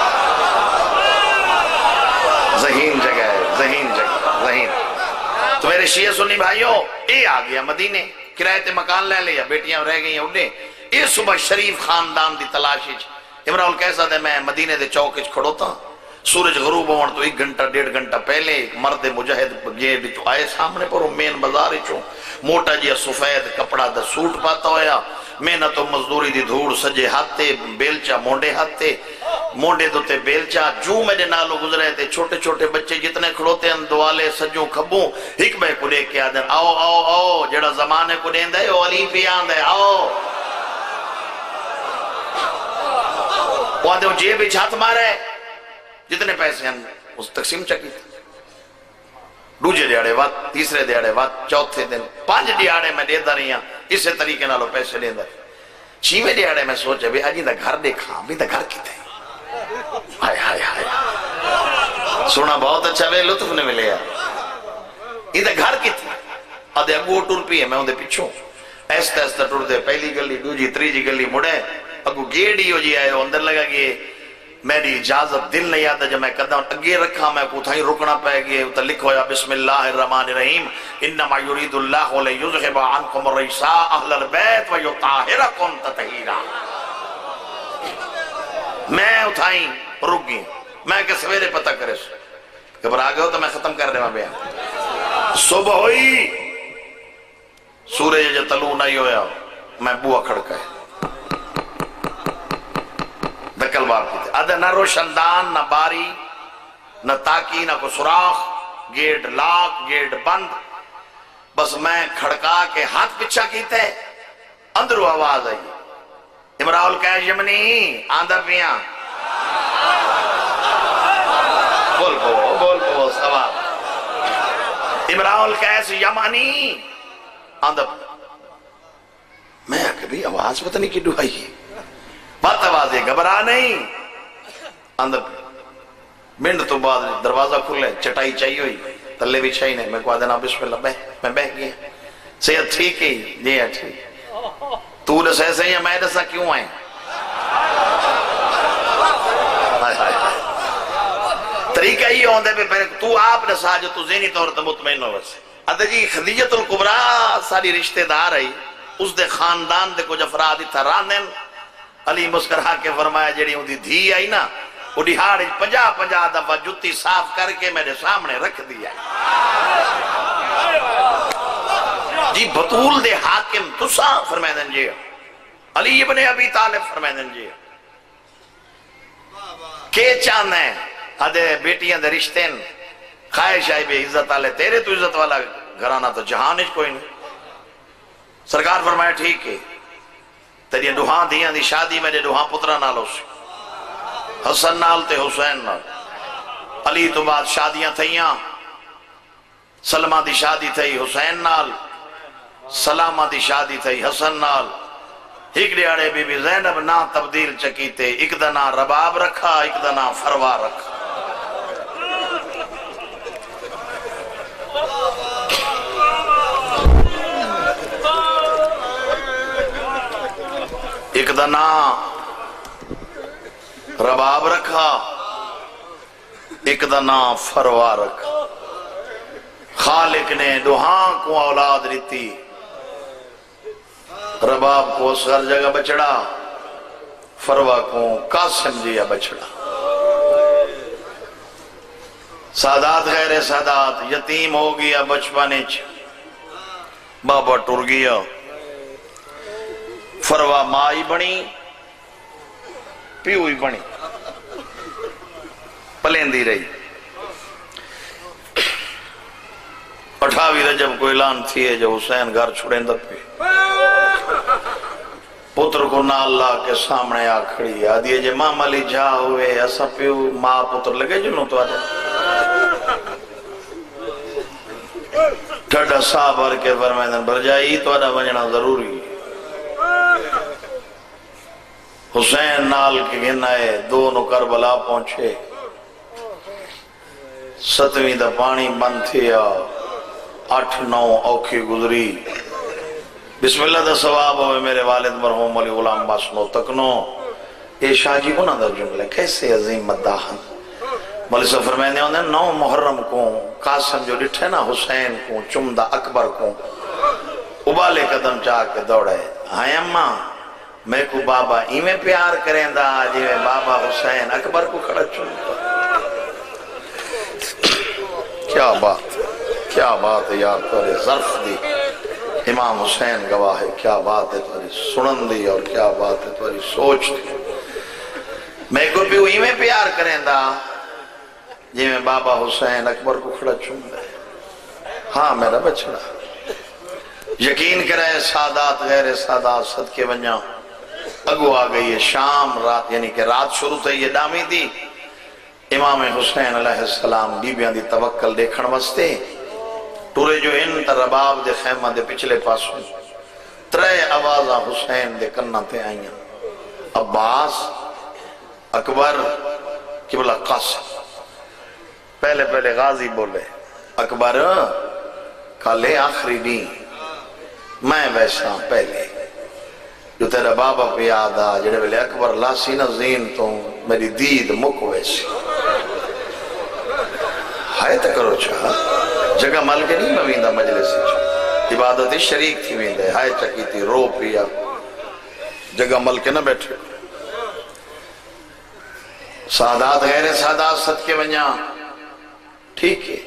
ذہین جگہ ہے، ذہین جگہ، ذہین. تو میرے شیعہ سنی بھائیو، اے آ گیا مدینے، کرائے تے مکان لے لیا، بیٹیاں رہ گئی ہیں اڈے. اے صبح شریف خاندان دی تلاشی عمران کیسا دے میں مدینے دے چوک کھڑوتا، سورج غروب ہون تو 1 گھنٹہ 1.5 گھنٹہ پہلے ایک مرد مجاہد گیٹ چو آئے سامنے پر مین بازار چو موٹا جیا سفید کپڑا دا سوٹ پاتا ہویا، محنت و مزدوری دی دھوڑ سجے ہاتھے، بیلچا مونڈے ہاتھے، مونڈے دوتے بیلچا. جو میرے نالو گزرے تھے چھوٹے چھوٹے بچے جتنے کھڑوتے ہیں دوالے سجوں کھبوں ایک بے کو لے کے آدھیں آؤ آؤ آؤ، جڑا زمانے کو دیں دے او علی پی آن دے آؤ. وہ آدھے جیب ہاتھ مارے، جتنے پیسے ہیں اس تقسیم چکی تھی. دوجے دیاڑے وقت، تیسرے دیاڑے وقت، چوتھے دن 5 دیاڑے میں دیتا رہی ہوں اسے طریقے نالو پیسے دیتا. 6ویں دیاڑے میں سوچا بھی آجی دا گھر دیکھا بھی دا گھر کتے ہیں. ہائے ہائے ہائے سونا بہت اچھا وے لطف نے ملے یار. یہ دا گھر کتے آدھے اگو ٹور پی ہے میں اندھے پیچھوں ایستا ایستا ٹور دے پہلی گلی دوجی تریجی گلی مڑے اگو گیڑی ہو جی آئے اندر لگا کہ میری اجازت دل نہیں آتا جب میں قدم اگے رکھا میں کو تھائی رکنا پائے گئے تو لکھو یا بسم اللہ الرحمن الرحیم انما یرید اللہ لیذھب عنکم الرجس اہل البیت ویطہرکم تطہیرا. میں اٹھائی رک گئی، میں کہ سویرے پتہ کرے سو گھبرا گئے ہو تو میں ختم کر رہے ہیں بیان. صبح ہوئی سورج جو طلوع نہیں ہویا میں بوا کھڑکا ہے دکل بار کی تھے ادھا نہ روشندان نہ باری نہ تاکی نہ کو سراخ، گیٹ لاک گیٹ بند. بس میں کھڑکا کے ہاتھ پچھا کیتے اندرو آواز آئی امراؤ القیس یمنی آندھا پیاں بول بو سوال امراؤ القیس یمنی آندھا. میں کبھی آواز پتہ نہیں کی ڈھائی ہے بات آواز ہے گھبرا نہیں. اندر منٹ تو بعد دروازہ کھلے چٹائی چاہیے ہوئی تلے بھی چاہیے نہیں. میں کو آدھنا بسم اللہ میں بہ گیا. صحت ٹھیک ہے جی ہے ٹھیک. تو دس ایسے ہی میں دسا کیوں آئیں طریقہ ہی ہوندے پہ پہلے تو آپ دسا جو تو ذہنی طور پر مطمئن ہو بس. ادھا جی خدیجت القبرا ساری رشتہ دار آئی اس دے خاندان دے کچھ افراد تھا رانن. علی مسکرہ کے فرمایا جڑی ہوں دی دھی آئی نا وہ دیہاڑ 50 دفعہ جتی صاف کر کے میرے سامنے رکھ دیا. جی بطول دے حاکم تسا فرمائدن جی علی ابن ابی طالب فرمائدن جی کہ چاند ہیں آدھے بیٹیاں دے رشتین خواہش آئی بے عزت والے تیرے تو عزت والا گھرانہ تو جہان اچ کوئی نہیں. سرکار فرمایا ٹھیک ہے تیری دوہاں دیاں دی شادی میرے دوہاں پترہ نال ہو سی حسن نال تے حسین نال. علی تو بعد شادیاں تھیاں سلمہ دی شادی تھی حسین نال، سلامہ دی شادی تھی حسن نال. ایک دیاڑے بی بی زینب نا تبدیل چکیتے ایک دا نا رباب رکھا ایک دا نا فروا رکھا. ایک دا نا رباب رکھا ایک دا نا فروا رکھا. خالق نے دوہاں کو اولاد دیتی، رباب کو ہر جگہ بچڑا، فروا کو قاسم جیا بچڑا. سادات غیر سادات یتیم ہو گیا بچپنے چ بابا ٹر گیا. فروا مائی بنی پیوئی بنی پلیندی رہی. 28 رجب کو اعلان تھی ہے جو حسین گھر چھوڑیں دا پہ پتر کو نہ اللہ کے سامنے آ کھڑی آدھی ہے جے ماں مالی جا ہوئے ایسا پیو ماں پتر لگے جنہوں تو آدھے ٹھڑا سا بھر کے فرمائدن بھر جائی تو آدھا بنجنا ضروری. حسین نال کے گنائے دونوں کربلا پہنچے 7ویں دا پانی بند تھیا 8-9 اوکھی گزری بسم اللہ دا ثواب ہوئے میرے والد مرحوم علی غلام باسنو تکنو یہ شاہ جی انہاں دا جملے کیسے عظیم مداحن مولی صاحب فرمائنے ہوندے 9 محرم کو قاسم جو ڈٹھے نا حسین کو چمدہ اکبر کو ابالے قدم چاہ کے دوڑے ہائے اماں میں کو بابا ایمیں پیار کریں دا جی میں بابا حسین اکبر کو کھڑا چمتا کیا بات ہے یار تورے ظرف دی امام حسین گواہ ہے کیا بات ہے تاری سنن دی اور کیا بات ہے تاری سوچ دی میں کو بھی ہوئی میں پیار کریں دا جی میں بابا حسین اکبر کو کھڑا چون دے ہاں میرا بچڑا یقین کرے سادات غیر سادات صدقے ونجا اگو آ گئی ہے شام رات یعنی کہ رات شروع تھے یہ ڈامی دی امام حسین علیہ السلام بیبیاں دی توکل دیکھن وستے ٹورے جو ان تا رباب دے خیمہ دے پچھلے پاسوں 3 آوازاں حسین دے کنہ تے آئیاں عباس اکبر قبلہ قاسم پہلے غازی بولے اکبر کالے آخری دی میں ویسا پہلے جو تیرا بابا پہ یاد آ جڑے ویلے اکبر لاسی نظین تو میری دید مک ویسی ہائے تا کرو چاہ جگہ مل کے نہیں مویندہ مجلسی چاہ عبادتی شریک تھی ویندے ہائے چکی تھی رو پیا جگہ مل کے نہ بیٹھے سادات غیر سادات صدقے ونجا ٹھیک ہے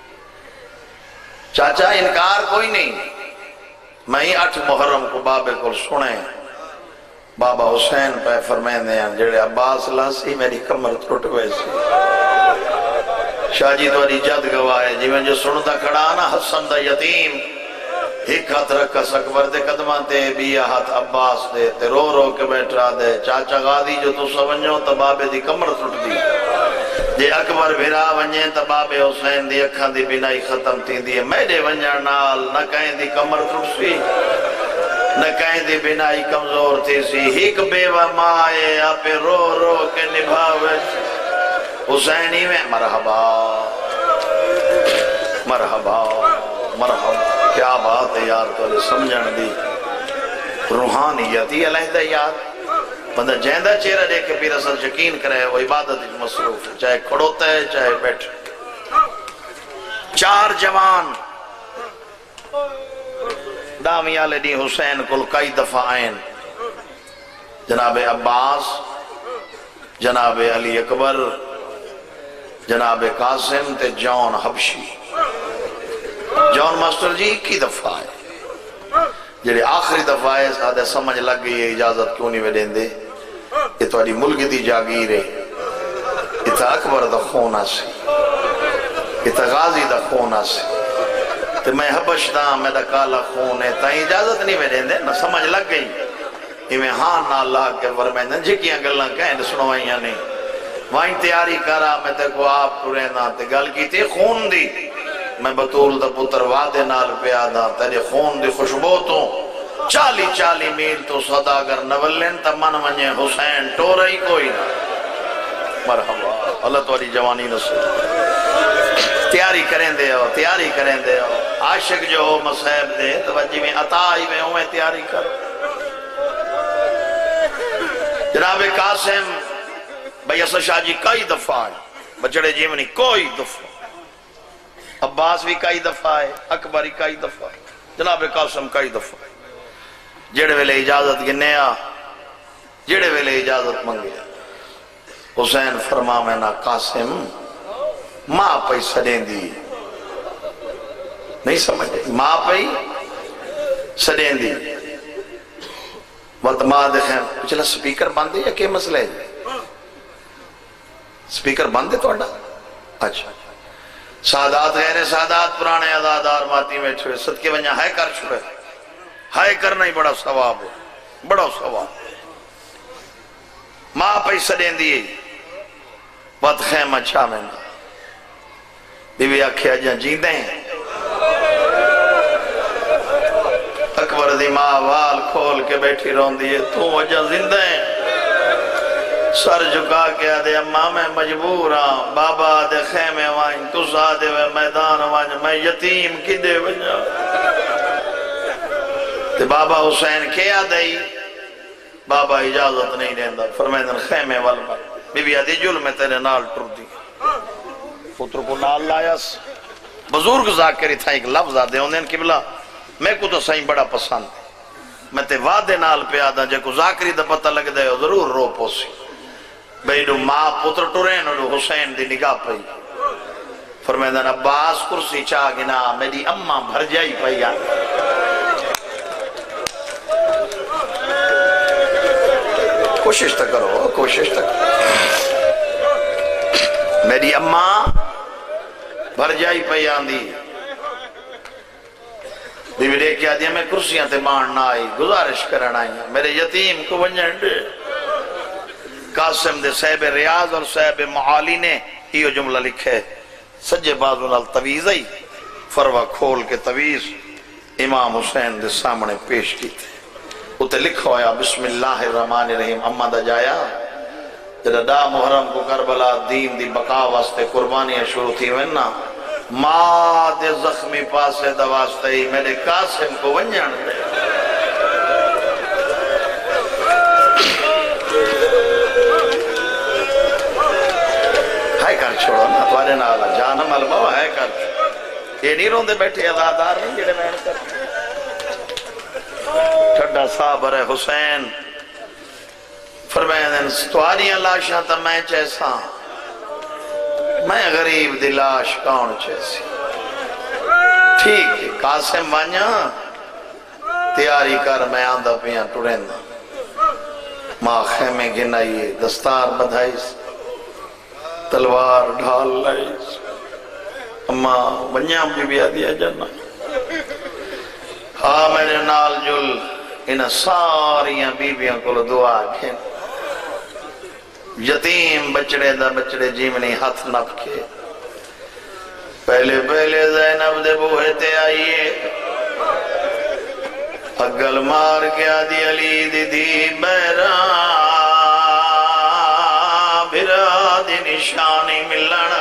چاچا انکار کوئی نہیں میں ہی 8 محرم کو بابے کو سنے بابا حسین پہ فرمائیں دے جڑے عباس لاسی میری کمر ٹوٹ ویسی شاہ جی تواری جد گواہ جی میں جو سنتا کھڑا نا حسن دا یتیم ایک ہاتھ رکھا اکبر دے قدمہ دے بیا ہاتھ عباس دے تے رو رو کے بیٹھا دے چاچا غادی جو تو سونجو تا بابے دی کمر ٹوٹ دی جے اکبر بھرا ونجے تا بابے حسین دی اکھاں دی بینائی ختم تھی دی میڈے ونجر نال نہ کہیں دی کمر ٹوٹ سی نہ کہیں دی بینائی کمزور تھی سی ایک بیوہ مائے آپ رو رو کے نبھاوے حسینی میں مرحبا مرحبا مرحبا کیا بات ہے یار تو سمجھن دی روحانیتی علیحدہ یار بندہ جہندہ چہرہ دیکھ کے پیر اصل یقین کرے وہ عبادت مصروف ہے چاہے کھڑوتا ہے چاہے بیٹھ 4 جوان دامی آلے دی حسین کل کئی دفعہ آئین جناب عباس جناب علی اکبر جناب قاسم تے جون حبشی جون ماسٹر جی کی دفعہ ہے جڑے آخری دفعہ ہے سادہ سمجھ لگ گئی ہے اجازت کیوں نہیں ویڈین دے یہ تو ملک دی جاگیر ہے یہ تو اکبر دا خونہ سی یہ تو غازی دا خونہ سی تو میں حبش دا میں دا کالا خون ہے تا اجازت نہیں ویڈین دے نہ سمجھ لگ گئی یہ میں ہاں نہ اللہ کے ورمائن جھکیاں گلنا کہیں سنوائیاں نہیں وہیں تیاری کرا میں تے کو آپ کو رہنا تے گل کی تھی خون دی میں بطول دا پتر وعدے نال پیادا تیرے خون دی خوشبو تو 40 میل تو صداگر نولن تا من منجے حسین ٹو رہی کوئی نہ مرحبا اللہ تواری جوانی نصر تیاری کریں دے ہو عاشق جو ہو مصحب دے توجہ میں عطائی میں ہوں میں تیاری کر جناب قاسم بھئی اسا شاہ جی کئی دفعہ ہے بچڑے جیمنی کوئی دفعہ عباس بھی کئی دفعہ ہے اکبری کئی دفعہ ہے جناب قاسم کئی دفعہ ہے جڑے ویلے اجازت گنیا جڑے ویلے اجازت منگیا حسین فرما میں نا قاسم ماں پئی سڑیں دی نہیں سمجھے ماں پئی سڑیں دی وقت ماں دیکھیں پچھلا سپیکر باندھے یا کہ مسئلہ ہے سپیکر باندھے تو اڈا اچھا سادات غیر سادات پرانے عزادار ماتی میں چھوئے صدقے ونجا ہے کر چھوئے ہائے کرنا ہی بڑا ثواب ہے بڑا ثواب ماں پیسہ دیں دیئے وقت خیمہ چھا میں بی بی آکھے آجاں جیندے ہیں اکبر دی ماں وال کھول کے بیٹھی رون دیئے تو وجہ زندہ ہیں سر جھکا کے آدھے اماں میں مجبور ہاں، بابا آدھے خیمے وائن، تُس آدھے وے میدان وائن، میں یتیم کی دے وجہ تے بابا حسین کیا دئی، بابا اجازت نہیں دیندہ، فرمیدن خیمے والمہ بی بی آدھی جل میں تیرے نال ٹر دی پتر کو نال لائیس بزرگ ذاکری تھا ایک لفظ آدھے ہوندے ان قبلہ میں کو تو صحیح بڑا پسند میں تے وعدے نال پہ آدھا جے کو ذاکری دا پتہ لگ دے ہو ضرور رو پوسی بھئی دو ماں پتر ٹرین اور حسین دی نگاہ پئی فرمیدن عباس کرسی چاہ گنا میری اماں بھر جائی پئی آدھے کوشش تک کرو کوشش تک میری اماں بھر جائی پئی آندھی بی بی دیکھ کیا دیا میں کرسیاں تے مارنا آئی گزارش کرنا آئی میرے یتیم کو ونجن دے قاسم دے صاحب ریاض اور صاحب معالی نے یہ جملہ لکھے سجے بازو نال تویز آئی فروہ کھول کے تویز امام حسین دے سامنے پیش کی تھے اتے لکھو آیا بسم اللہ الرحمن الرحیم اممہ دا جایا جدہ دا محرم کو کربلا دین دی بقا واسطے قربانیاں شروع تھی وینا ماں دے زخمی پاسے دواستے ہی میرے قاسم کو ونجن دے ہائے کر چھوڑو نا توارے نالا جانم علمہ ہے کر چھوڑو یہ نہیں روندے بیٹھے ازادار نہیں جڑے میں کر ٹھڈا صابر ہے حسین فرمائیں ستواریاں لاشاں تا میں چیسا میں غریب دی لاش کون چیسی ٹھیک ہے قاسم وانیا تیاری کر میں آندھا پیاں ٹوڑین دا ماں خیمے گنائیے دستار بدھائیس تلوار ڈھال لائیس اماں ونیام جی بھی آدھیا جنہ ہاں میرے نال جل انہیں ساریاں بیبیاں کو دعا کھین یتیم بچڑے دا بچڑے جیمنی ہاتھ نپ کے پہلے زینب دے بوہے تے آئیے اگل مار کے آدھی علی دی دی بیرا بھرا دی نشانی ملنا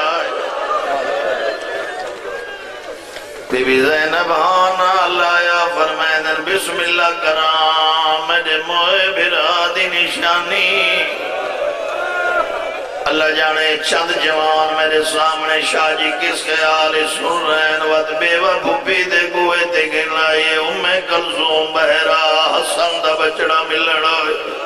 بی بی زینب ہانا لایا فرمائدن بسم اللہ کرام میرے موئے بھرا دی نشانی اللہ جانے چند جوان میرے سامنے شاہ جی کس خیال سن رہے ہیں وقت بیوہ بھوپی دے گوئے تے گنائیے امیں کلزوم بہرا حسن دا بچڑا ملنا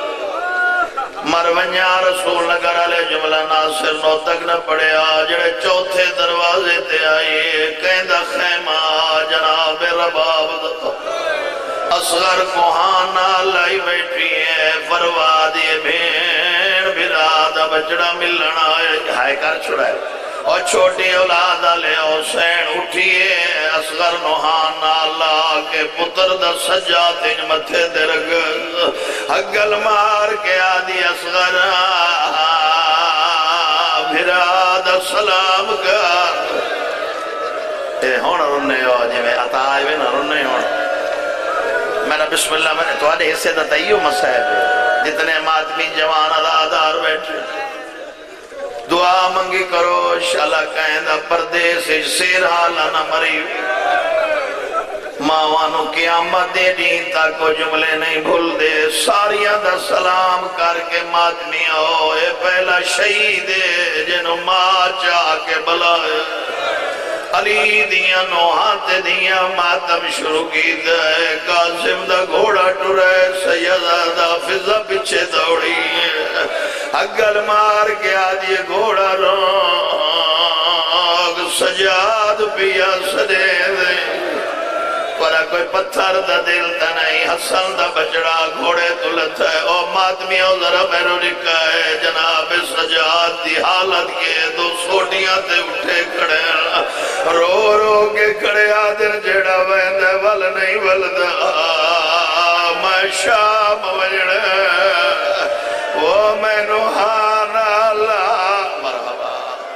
مرونیاں رسول نگر علیہ جملہ ناصر نو تک نہ پڑے آجڑے چوتھے دروازے تے آئیے کہندہ خیمہ جناب رباب اصغر کوہانا لائی بیٹھی ہے فروا دیے بھین بھرادہ بچڑا ملنا ہائے کر چھڑائے اور چھوٹی اولاد لے حسین اٹھئے اصغر نوحانا اللہ کے پتر دا سجات متھے درگ حگل مار کے آدھی اصغر بھرادہ سلام کر اے ہونا رننے ہو جی میں عطائے بھی نہ رننے ہونا میرا بسم اللہ میں نے تو آدھے حصے دا تیو مسائب ہے جتنے ماتمی جوان ادادار بیٹھے دعا منگی کرو شالا کہندہ پردیس سیر حالا نہ مری ماوانو قیامت دے دین تاکو جملے نہیں بھول دے ساریاں دا سلام کر کے ماتمی ہو اے پہلا شہید جنو ماں چاہ کے بلائے علی دیاں نوحات دیاں ماتم شروع کی دے قاسم دا گھوڑا ٹورے سیدہ فضا پچھے دوڑی اگل مار کے آدھی گھوڑا روگ سجاد پیا سدے دے پرا کوئی پتھر دا دل تا نہیں حسن دا بچڑا گھوڑے تلت ہے او ماتمی او ذرا میرو لکھا ہے جناب سجاد دی حالت کے دو سوٹیاں تے اٹھے کھڑے رو رو کے کھڑے آدھر جڑا ویندے ول نہیں ولدہ میں شام وجڑے وہ میں نوحانا اللہ مرحبا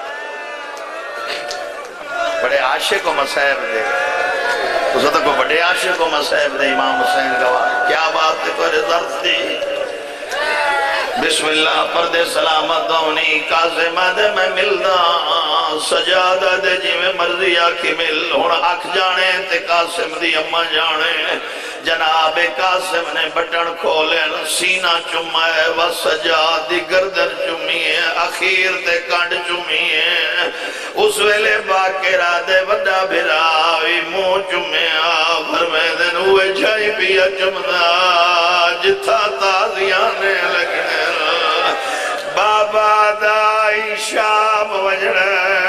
بڑے عاشق و مسائب دے اس وقت کو بڑے عاشق و مسائب دے امام حسین گواہ کیا بات ہے تو درد دی بسم اللہ پردے سلامت دونی قاسم دے میں ملدا سجادہ دے جی میں مرضی آکھی مل ہون آکھ جانے تے قاسم دی اممہ جانے جناب قاسم نے بٹن کھولے سینہ چمائے و سجاد دی گردن چمیے اخیر تے کانڈ چمیے اس ویلے باقرہ دے وڈا بھراوی منہ چمیا فرمائے دن ہوئے جھائی پیا چمدا جتھا تازیانے لگنے بابا دائی شام وجڑے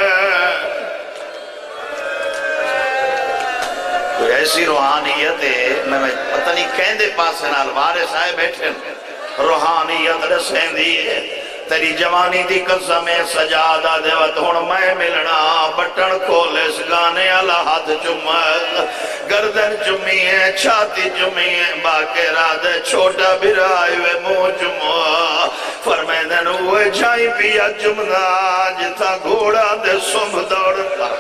کوئی ایسی روحانیت ہے میں پتہ نہیں کہندے پاسے نال وارث آئے بیٹھے روحانیت رسیں دیئے تیری جوانی دی قسم سجادہ دے وقت ہون میں ملنا بٹن کھولے سگانے اللہ ہاتھ چمت گردن چمیے چھاتی چمیے باقرہ دے چھوٹا بھرائی وے منہ چمو فرمیدن ہوئے جھائی پیا چمنا جتا گھوڑا دے سنبھ دوڑ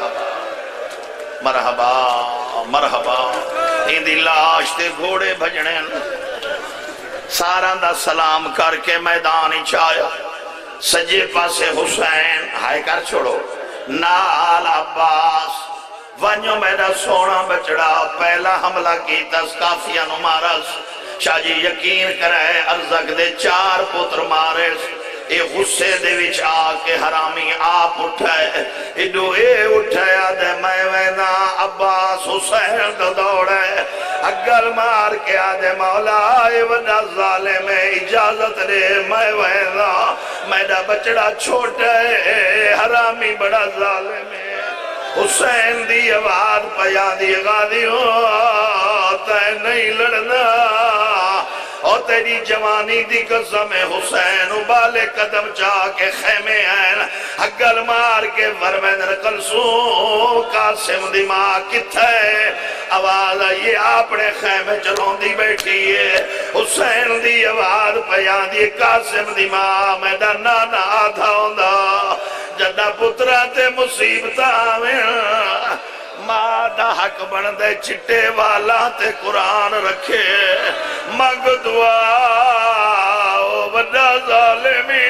مرحبا مرحبا ایندی لاش تے گھوڑے بھجنے سارا دا سلام کر کے میدانی چایا سجے پاسے حسین ہائے کر چھوڑو نال عباس ونیو میرا سونا بچڑا پہلا حملہ کی تس کافیہ نمارس شاہ جی یقین کرے ارزق دے 4 پتر مارے اے غصے دے وچ آکے حرامی آپ اٹھائے ایڈو اے اٹھایا دے میں وینا عباس حسین تو دوڑے اگل مار کے آدھے مولا اے وڈا ظالم اجازت دے میں وینا میڈا بچڑا چھوٹے حرامی بڑا ظالم حسین دی آواز پیا دی غادی تے نہیں لڑنا اور تیری جوانی دی قسم حسین ابالے قدم چاہ کے خیمے ہیں اگل مار کے ورمین رکلسوں قاسم دی ماں کتھے آواز یہ اپنے خیمے چلون دی بیٹھی ہے حسین دی آواز پیان دی قاسم دی ماں میڈا نانا آدھا ہوندہ جدہ پترہ تے مصیبتہ میں ماں دا حق بن دے چٹے والا تے قرآن رکھے مانگ دعا او بڑا ظالمی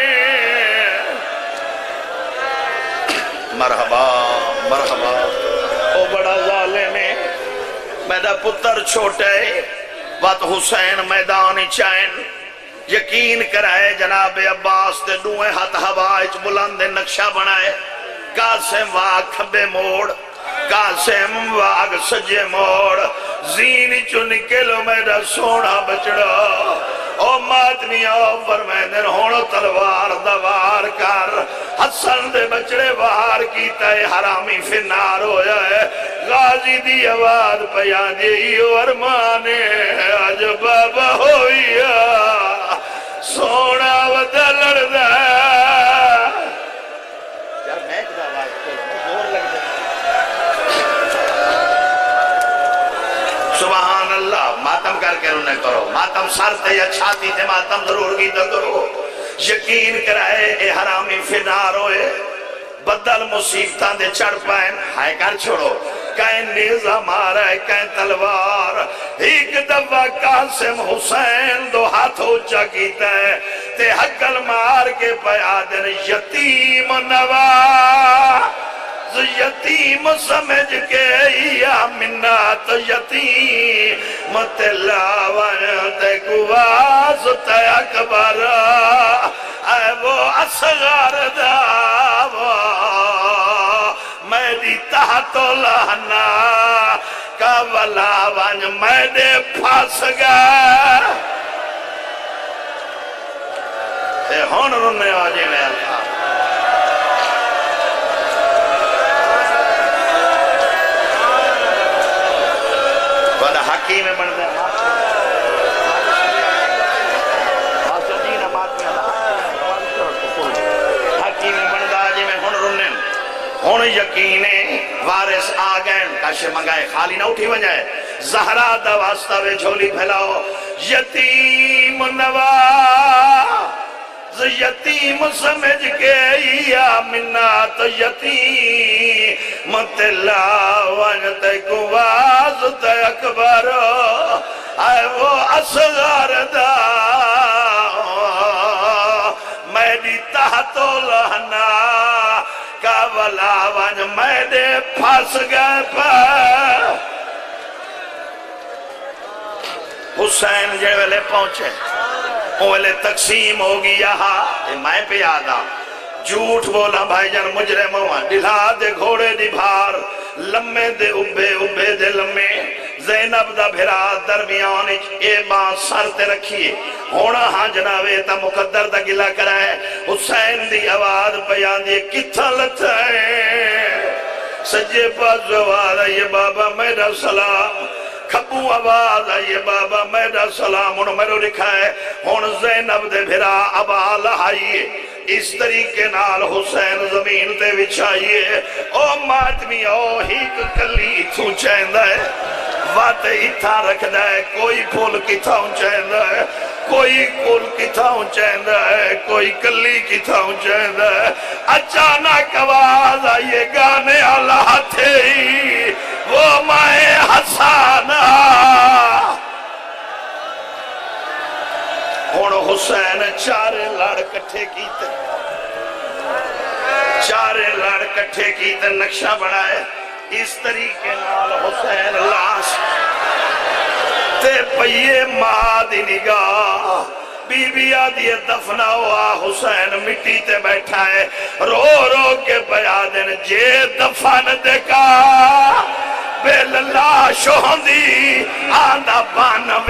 مرحبا مرحبا او بڑا ظالمی میرا پتر چھوٹے وقت حسین میدانی چین یقین کرائے جناب عباس دے دوئے ہاتھ ہوائچ بلند نقشہ بنائے قاسم واہ کھبے موڑ قاسم واگ سجے موڑ زینی چو نکلو میرا سونا بچڑا او ماتنی او فرمیدن ہونو تلوار دوار کر حسن دے بچڑے وار کیتا ہے حرامی فنار ہویا ہے غازی دی آواز پیا دی ورمانے آج بابا ہویا سونا ودا لڑدا یار میں ایک آواز زور لگ جائے سبحان اللہ ماتم کر کے انہیں کرو ماتم سر تے یا چھاتی تے ماتم ضرور کی تو کرو یقین کرائے اے حرامی فنار ہوئے بدل مصیبتان دے چڑھ پائیں ہائے کر چھوڑو کہیں نیزہ مارا ہے کہیں تلوار ایک دفعہ قاسم حسین دو ہاتھ اچھا کیتا ہے تے حقل مار کے پیادن یتیم نوا یتیم سمجھ کے یا منات یتیم تلاوان تے گواز تے اکبر اے وہ اصغر داوا میری تحت لہنا کا ولاوان میرے پھاس گا اے ہون رنے آجے میں تھا حکیم بن دے حکیم بن دا جی میں ہن رنن ہن یقینے وارث آگئن کاشے منگائے خالی نہ اٹھی ونجائے زہرا دا واسطہ وے جھولی پھیلاؤ یتیم نواز یتیم سمجھ کے یا منات یتیم تلاوان تے گواز تے اکبر اے وہ اصغر دا والا ون میدے پھنس گئے پہ حسین جے ویلے پہنچے وہ ویلے تقسیم ہو گیا میں پہ آدھا جھوٹ بولا بھائی جان مجرم ہوا ڈھلا دے گھوڑے دی بھار لمے دے ابے دے لمے زینب دا بھرا درمیان اے بان سر تے رکھیے ہونا ہاں جناوے تا مقدر دا گلہ کرائے حسین دی آواز بیان دی کتھا لتا ہے سجے پاس آواز آئیے بابا میرا سلام کھبو آواز آئیے بابا میرا سلام انہوں میرے لکھا ہے ہون زینب دے بھرا ابا لہائیے اس طریقے نال حسین زمین تے بچھائیے او ماتمی او ہی کلی تو چاہندہ ہے وات اتھا رکھ دائے کوئی پھول کتھا چاہندہ ہے کوئی کل کتھا چاہندہ ہے کوئی کلی کتھا چاہندہ ہے اچانک آواز آئیے گانے اللہ تھے ہی وہ مائے حسانہ ہون حسین چارے لڑ کٹھے کیتے نقشہ بنائے اس طریقے نال حسین لاش تے پئیے ماں دی نگاہ بی بی آدھی دفنا ہوا حسین مٹی تے بیٹھا ہے رو رو کے بیا دن جے دفن دکا بے لاش ہوندی آندہ بانوے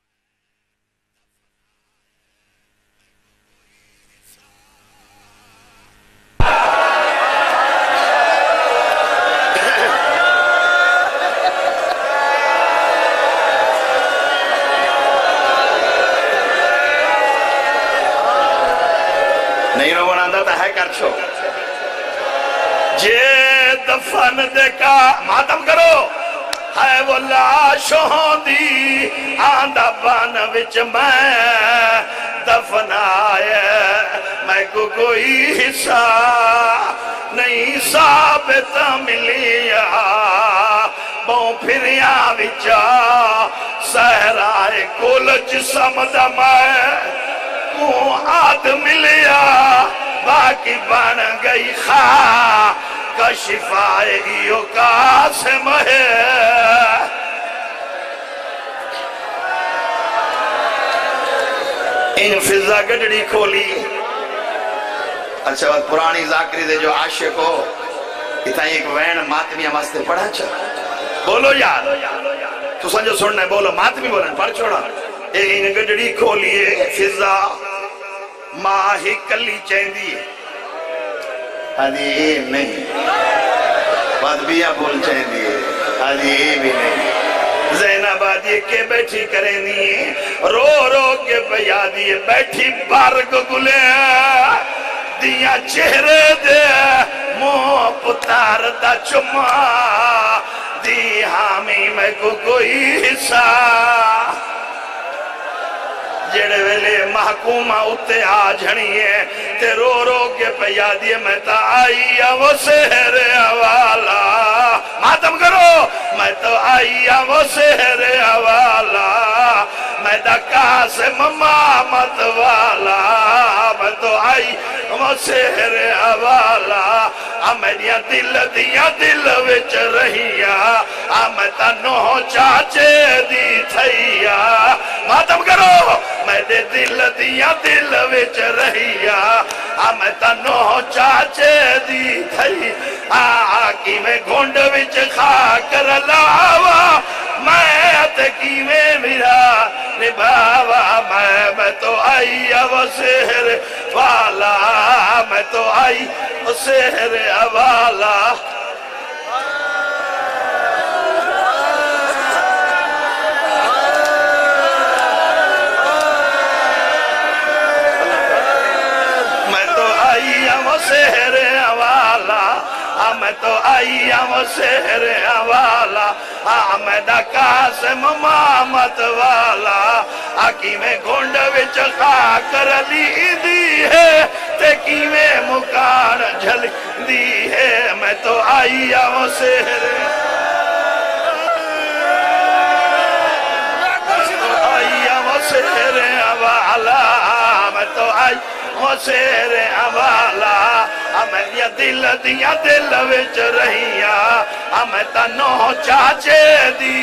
جے دفن دکا ماتم کرو ہے وہ لاش ہوندی آندہ بان وچ میں دفنائے میں کو کوئی حصہ نہیں ثابت ملیا بوں پھریا وچا سہرائے کل جسم دا میں کو آد ملیا باقی بن گئی خواہ کا شفائے ایو قاسم ہے ان فضا گڑڑی کھولی اچھا بات پرانی ذاکری دے جو عاشق ہو اتنا ایک وین ماتمیہ واسطے پڑھا چاہ بولو یاد تو سنجھو سننے بولو ماتمی بولن پڑھ چھوڑا ان گڑڑی کھولیے فضا ماں ہی کلی چاہندی ہے آدھی اے نہیں بات بیا بول چاہندی ہے آدھی اے بھی نہیں زینب آدھی کے بیٹھی کریں دی رو رو کے بیا دی بیٹھی بارگ گلے دیا چہرے دے مو پتار دا چما دی حامی میں کو کوئی حصہ جڑے ویلے محکومہ اتے آ جھنیے تے رو رو کے پیا دیے میں تا آئی وہ سہر حوالا ماتم کرو میں تو آئی وہ سہر حوالا میں دا قاسم مامت والا میں تو آئی وہ سہر حوالا میریا دل وچ رہیا میں تا نو چاچے دی تھیا ماتم کرو میں دے دل وچ رہیا میں تا نو چاچے دی تھئی کی میں گھنڈ وچ کھا کر لاوا میں تے کی میں میرا نباوا میں تو آئی وہ سہر والا میں تو آئی وہ سہر والا سہر حوالا میں تو آئی وہ سہر حوالا میں دا قاسم مامت والا کی میں گھنڈ وچ خا کر لی دی ہے تے کی میں مکان جھل دی ہے میں تو آئی وہ سہر سہر حوالا میں تو آئی وہ سہر حوالا میں میری دل دیا دل وچ رہیا میں تنو چاچے دی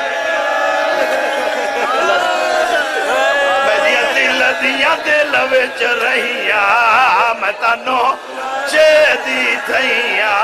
میری دل دیا دل وچ رہیا میں تنو چے دی تھیا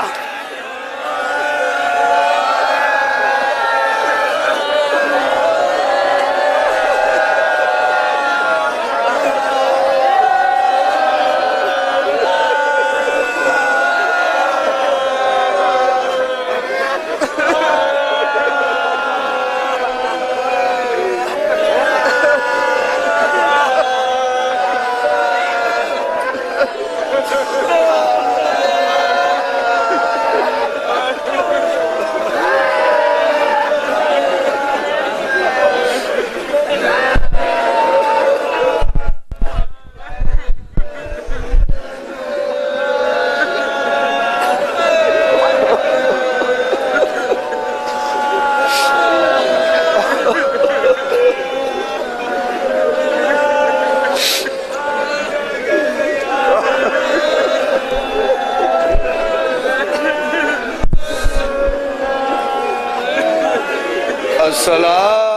السلام